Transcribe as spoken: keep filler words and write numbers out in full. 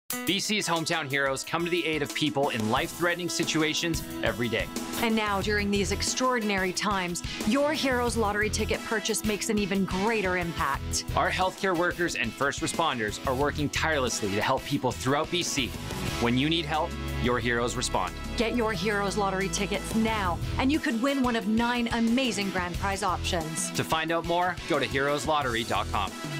B C's Hometown Heroes come to the aid of people in life-threatening situations every day. And now, during these extraordinary times, your Heroes Lottery ticket purchase makes an even greater impact. Our healthcare workers and first responders are working tirelessly to help people throughout B C. When you need help, your heroes respond. Get your Heroes Lottery tickets now, and you could win one of nine amazing grand prize options. To find out more, go to heroes lottery dot com.